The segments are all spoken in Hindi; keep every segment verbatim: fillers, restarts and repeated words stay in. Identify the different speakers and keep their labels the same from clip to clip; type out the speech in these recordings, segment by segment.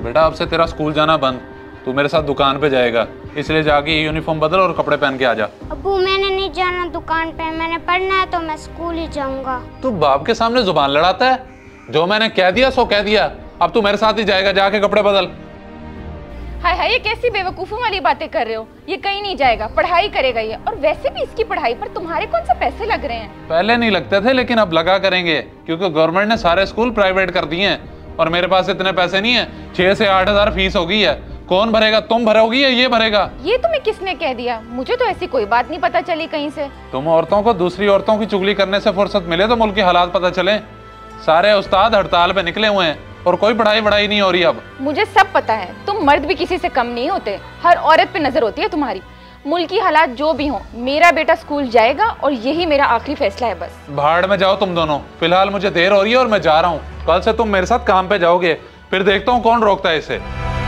Speaker 1: बेटा अब से तेरा स्कूल जाना बंद, तू मेरे साथ दुकान पे जाएगा, इसलिए जाके यूनिफॉर्म बदल और कपड़े पहन के आ जा।
Speaker 2: अब्बू मैंने नहीं जाना दुकान पे, मैंने पढ़ना है तो मैं स्कूल ही जाऊंगा।
Speaker 1: तू बाप के सामने जुबान लड़ाता है, जो मैंने कह दिया सो कह दिया, अब तू मेरे साथ ही जाएगा, जाके कपड़े बदल।
Speaker 3: हाय हाय, ये कैसी बेवकूफों वाली बातें कर रहे हो, ये कहीं नहीं जाएगा, पढ़ाई करेगा ये, और वैसे भी इसकी पढ़ाई पर तुम्हारे कौन से पैसे लग रहे हैं?
Speaker 1: पहले नहीं लगते थे लेकिन अब लगा करेंगे, क्योंकि गवर्नमेंट ने सारे स्कूल प्राइवेट कर दिए हैं और मेरे पास इतने पैसे नहीं है। छह से आठ हजार फीस हो गई है, कौन भरेगा? तुम भरोगी या ये भरेगा?
Speaker 3: ये तुम्हें किसने कह दिया? मुझे तो ऐसी कोई बात नहीं पता चली कहीं से।
Speaker 1: तुम औरतों को दूसरी औरतों की चुगली करने से फुर्सत मिले तो मुल्क के हालात पता चले। सारे उस्ताद हड़ताल पे निकले हुए हैं और कोई पढ़ाई बढ़ाई नहीं हो रही। अब
Speaker 3: मुझे सब पता है, तुम मर्द भी किसी से कम नहीं होते, हर औरत पे नजर होती है तुम्हारी। मुल्क की हालात जो भी हो, मेरा बेटा स्कूल जाएगा और यही मेरा आखिरी फैसला है बस।
Speaker 1: भाड़ में जाओ तुम दोनों, फिलहाल मुझे देर हो रही है और मैं जा रहा हूँ। कल से तुम मेरे साथ काम पे जाओगे, फिर देखता हूँ कौन रोकता है इसे।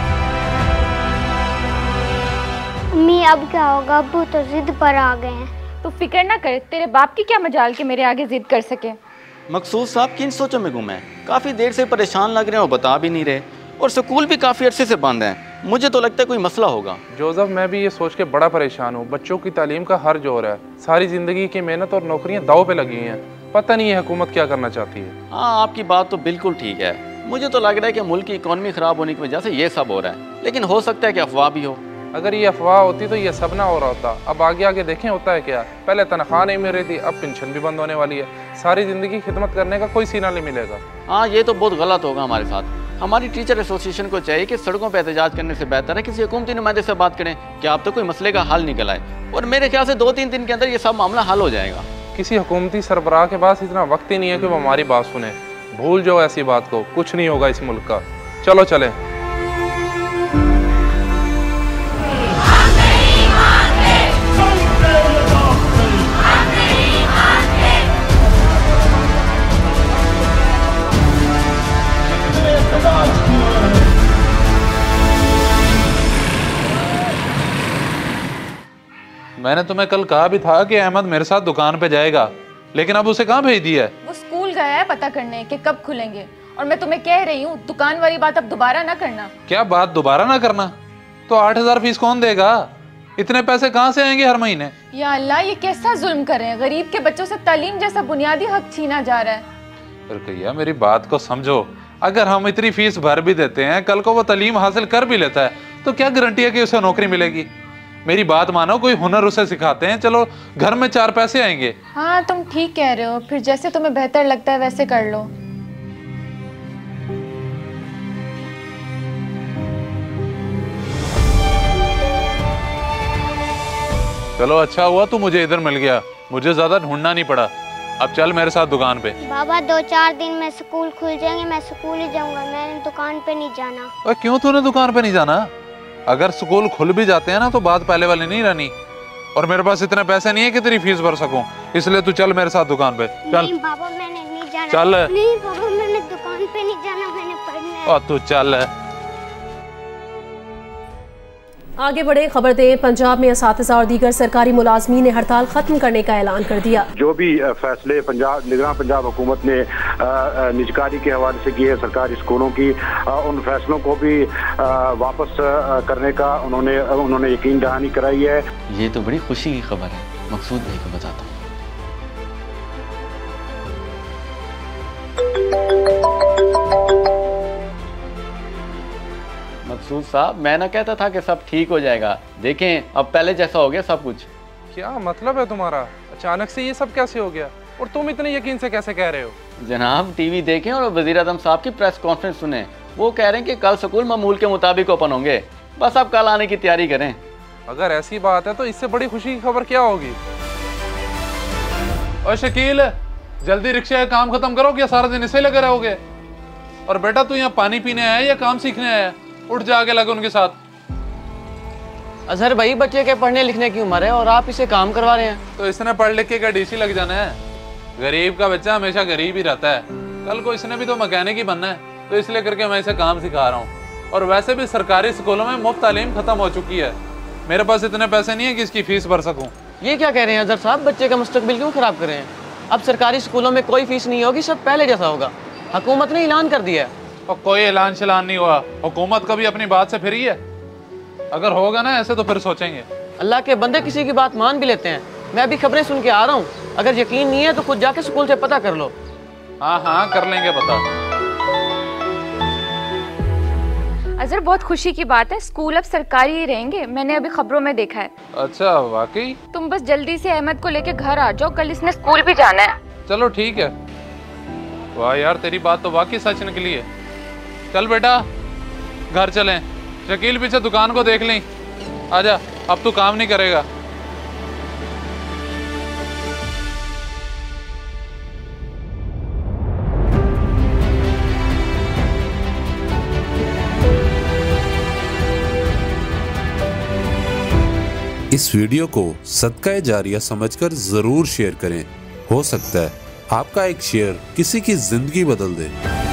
Speaker 2: अम्मी अब क्या होगा? अब्बू तो जिद पर आ गए हैं।
Speaker 3: तू फिक्र ना कर, तेरे बाप की क्या मजाल के मेरे आगे जिद कर सके।
Speaker 4: मकसूद साहब किन सोचों में गुम है? काफ़ी देर से परेशान लग रहे हैं और बता भी नहीं रहे, और स्कूल भी काफ़ी अरसे से बंद है। मुझे तो लगता है कोई मसला होगा।
Speaker 5: जोसेफ, मैं भी ये सोच के बड़ा परेशान हूँ। बच्चों की तालीम का हर जोर है, सारी ज़िंदगी की मेहनत और नौकरियाँ दाव पे लगी हैं। पता नहीं है हुकूमत क्या करना चाहती है।
Speaker 4: हाँ, आपकी बात तो बिल्कुल ठीक है। मुझे तो लग रहा है कि मुल्क की इकॉनमी ख़राब होने की वजह से ये सब हो रहा है, लेकिन हो सकता है कि अफवाह भी हो।
Speaker 5: अगर ये अफवाह होती तो ये सब ना हो रहा होता। अब आगे आगे देखें होता है क्या। पहले तनख्वाह नहीं मिल रही थी, अब पेंशन भी बंद होने वाली है। सारी ज़िंदगी खिदमत करने का कोई सीना नहीं मिलेगा।
Speaker 4: हाँ, ये तो बहुत गलत होगा हमारे साथ। हमारी टीचर एसोसिएशन को चाहिए कि सड़कों पर एहतजाज करने से बेहतर है किसी हुकूमती नुमाइंदे से बात करें कि आप तो कोई मसले का हल निकल आए, और मेरे ख्याल से दो तीन दिन के अंदर ये सब मामला हल हो जाएगा।
Speaker 5: किसी हुकूमती सरबराह के पास इतना वक्त ही नहीं है कि वो हमारी बात सुने। भूल जाओ ऐसी बात को, कुछ नहीं होगा इस मुल्क का। चलो चलें।
Speaker 1: मैंने तुम्हें कल कहा भी था कि अहमद मेरे साथ दुकान पे जाएगा, लेकिन अब उसे कहाँ भेज दिया है?
Speaker 3: वो स्कूल गया है पता करने कि कब खुलेंगे, और मैं तुम्हें कह रही हूँ दुकान वाली बात अब दोबारा ना करना।
Speaker 1: क्या बात दोबारा ना करना? तो आठ हजार फीस कौन देगा? इतने पैसे कहाँ से आएंगे हर महीने?
Speaker 3: या अल्लाह, ये कैसा जुल्म कर रहे हैं। गरीब के बच्चों से तालीम जैसा बुनियादी हक छीना जा रहा है।
Speaker 1: रुकैया, मेरी बात को समझो। अगर हम इतनी फीस भर भी देते हैं, कल को वो तालीम हासिल कर भी लेता है, तो क्या गारंटी है कि उसे नौकरी मिलेगी? मेरी बात मानो, कोई हुनर उसे सिखाते हैं, चलो घर में चार पैसे आएंगे।
Speaker 3: हाँ, तुम ठीक कह रहे हो, फिर जैसे तुम्हें बेहतर लगता है वैसे कर लो।
Speaker 1: चलो अच्छा हुआ तू मुझे इधर मिल गया, मुझे ज्यादा ढूंढना नहीं पड़ा। अब चल मेरे साथ दुकान पे।
Speaker 2: बाबा दो चार दिन में स्कूल खुल जाएंगे, मैं स्कूल ही जाऊंगा, मैंने दुकान पे नहीं जाना।
Speaker 1: और क्यों तूने दुकान पे नहीं जाना? अगर स्कूल खुल भी जाते हैं ना तो बात पहले वाली नहीं रहनी, और मेरे पास इतने पैसे नहीं है कि तेरी फीस भर सकूं, इसलिए तू चल मेरे साथ दुकान पे। चल।
Speaker 2: नहीं बाबा, मैंने नहीं जाना।
Speaker 1: चल।
Speaker 2: नहीं बाबा, मैंने दुकान पे नहीं जाना, मैंने पढ़ना है।
Speaker 1: और तू चल।
Speaker 6: आगे बढ़े खबर दें। पंजाब में असातिज़ा और दीगर सरकारी मुलाजमीन ने हड़ताल खत्म करने का ऐलान कर दिया।
Speaker 7: जो भी फैसले पंजाब निगरान पंजाब हुकूमत ने निजकारी के हवाले से किए सरकारी स्कूलों की, उन फैसलों को भी वापस करने का उन्होंने उन्होंने यकीन दहानी कराई है।
Speaker 4: ये तो बड़ी खुशी की खबर है, मकसूद भाई को बताता हूँ। मकसूद साहब, मैं ना कहता था कि सब ठीक हो जाएगा, देखें अब पहले जैसा हो गया सब कुछ।
Speaker 5: क्या मतलब है तुम्हारा? अचानक से ये सब कैसे हो गया, और तुम इतने यकीन से कैसे कह रहे हो?
Speaker 4: जनाब, टीवी देखें और वज़ीर आज़म साहब की प्रेस कॉन्फ्रेंस सुने। वो कह रहे हैं कि कल स्कूल मामूल के मुताबिक ओपन होंगे, बस अब कल आने की तैयारी करें।
Speaker 5: अगर ऐसी बात है तो इससे बड़ी खुशी की खबर क्या होगी?
Speaker 1: और शकील, जल्दी रिक्शे का काम खत्म करो, क्या सारा दिन इसे लगे रहोगे? और बेटा तू यहाँ पानी पीने आया या काम सीखने आया? उठ जाके लगे उनके साथ।
Speaker 8: अजहर भाई, बच्चे के पढ़ने लिखने की उम्र है और आप इसे काम करवा रहे हैं।
Speaker 1: तो इसने पढ़ लिख के क्या डीसी लग जाना है? गरीब का बच्चा हमेशा गरीब ही रहता है, कल को इसने भी तो मैकेनिक ही बनना है, तो इसलिए करके मैं इसे काम सिखा रहा हूँ। और वैसे भी सरकारी स्कूलों में मुफ्त तालीम खत्म हो चुकी है, मेरे पास इतने पैसे नहीं है कि इसकी फीस भर सकूँ।
Speaker 8: ये क्या कह रहे हैं अजहर साहब? बच्चे का मुस्तकबिल क्यों खराब कर रहे हैं? अब सरकारी स्कूलों में कोई फीस नहीं होगी, सब पहले जैसा होगा। हुकूमत ने ऐलान कर दिया है।
Speaker 1: और कोई ऐलान शलान नहीं हुआ, हुकूमत कभी अपनी बात से फिरी है? अगर होगा ना ऐसे तो फिर सोचेंगे।
Speaker 8: अल्लाह के बंदे किसी की बात मान भी लेते हैं। मैं अभी खबरें सुन के आ रहा हूँ, अगर यकीन नहीं है तो खुद जाके स्कूल से पता कर लो।
Speaker 1: हाँ हाँ कर लेंगे पता।
Speaker 3: अजहर बहुत खुशी की बात है, स्कूल अब सरकारी ही रहेंगे, मैंने अभी खबरों में देखा है।
Speaker 1: अच्छा वाकई?
Speaker 3: तुम बस जल्दी से अहमद को लेके घर आ जाओ, कल इसने स्कूल भी जाना है।
Speaker 1: चलो ठीक है। वाह यार तेरी बात तो वाकई सच निकली है। चल बेटा घर चलें, शकील पीछे दुकान को देख लें। आजा, अब तू काम नहीं करेगा।
Speaker 9: इस वीडियो को सदका जारिया समझकर जरूर शेयर करें। हो सकता है आपका एक शेयर किसी की जिंदगी बदल दे।